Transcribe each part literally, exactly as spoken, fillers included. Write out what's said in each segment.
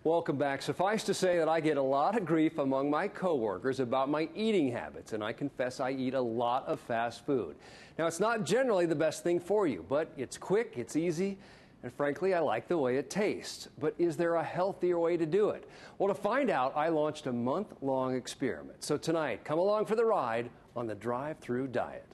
Welcome back. Suffice to say that I get a lot of grief among my coworkers about my eating habits, and I confess I eat a lot of fast food. Now, it's not generally the best thing for you, but it's quick, it's easy, and frankly, I like the way it tastes. But is there a healthier way to do it? Well, to find out, I launched a month-long experiment. So tonight, come along for the ride on the Drive-Thru diet.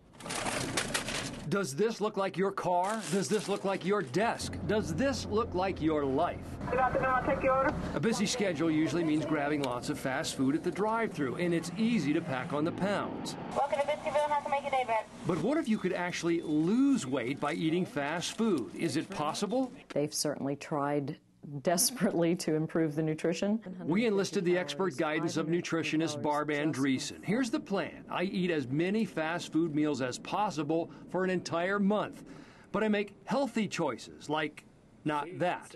Does this look like your car? Does this look like your desk? Does this look like your life? Good afternoon, I'll take your order. A busy schedule usually means grabbing lots of fast food at the drive-thru, and it's easy to pack on the pounds. Welcome to Biscuitville. How can I make your day better? But what if you could actually lose weight by eating fast food? Is it possible? They've certainly tried desperately to improve the nutrition. We enlisted the expert guidance of nutritionist Barb Andreessen. Here's the plan. I eat as many fast food meals as possible for an entire month, but I make healthy choices, like not that.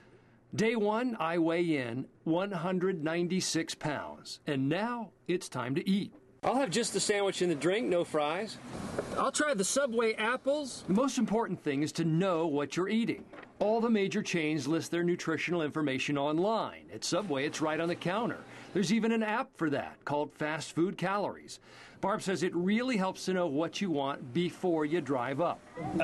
Day one, I weigh in one hundred ninety-six pounds, and now it's time to eat. I'll have just the sandwich and the drink, no fries. I'll try the Subway apples. The most important thing is to know what you're eating. All the major chains list their nutritional information online. At Subway, it's right on the counter. There's even an app for that called Fast Food Calories. Barb says it really helps to know what you want before you drive up.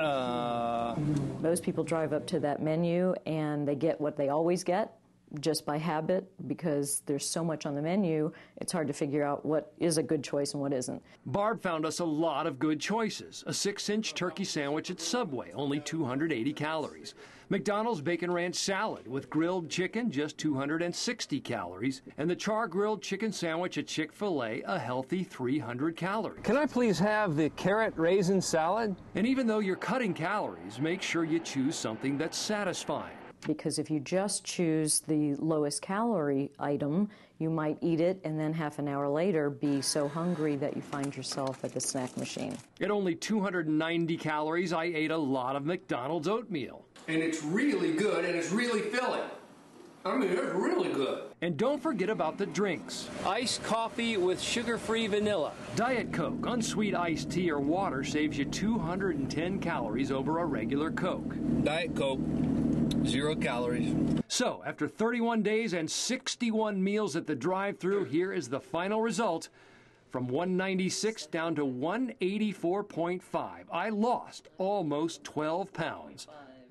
Uh... Most people drive up to that menu and they get what they always get, just by habit, because there's so much on the menu, it's hard to figure out what is a good choice and what isn't. Barb found us a lot of good choices. A six-inch turkey sandwich at Subway, only two hundred eighty calories. McDonald's bacon ranch salad with grilled chicken, just two hundred sixty calories. And the char-grilled chicken sandwich at Chick-fil-A, a healthy three hundred calories. Can I please have the carrot raisin salad? And even though you're cutting calories, make sure you choose something that's satisfying. Because if you just choose the lowest calorie item, you might eat it and then half an hour later be so hungry that you find yourself at the snack machine. At only two hundred ninety calories, I ate a lot of McDonald's oatmeal. And it's really good and it's really filling. I mean, it's really good. And don't forget about the drinks. Iced coffee with sugar-free vanilla. Diet Coke, unsweet iced tea, or water saves you two hundred ten calories over a regular Coke. Diet Coke. Zero calories. So, after thirty-one days and sixty-one meals at the drive-thru, here is the final result. From one ninety-six down to one eighty-four point five. I lost almost twelve pounds.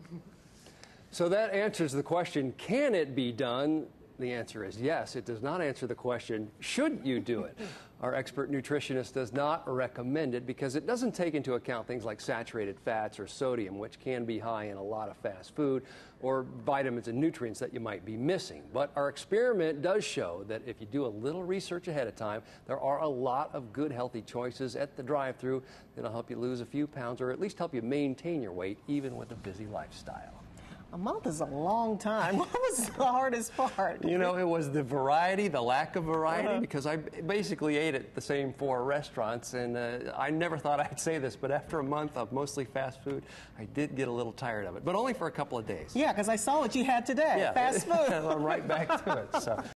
So that answers the question, can it be done? The answer is yes. It does not answer the question, should you do it? Our expert nutritionist does not recommend it because it doesn't take into account things like saturated fats or sodium, which can be high in a lot of fast food, or vitamins and nutrients that you might be missing. But our experiment does show that if you do a little research ahead of time, there are a lot of good healthy choices at the drive-thru that'll help you lose a few pounds or at least help you maintain your weight even with a busy lifestyle. A month is a long time. What was the hardest part? You know, it was the variety, the lack of variety, uh-huh. because I basically ate at the same four restaurants, and uh, I never thought I'd say this, but after a month of mostly fast food, I did get a little tired of it, but only for a couple of days. Yeah, because I saw what you had today, yeah. fast food. I'm right back to it. So.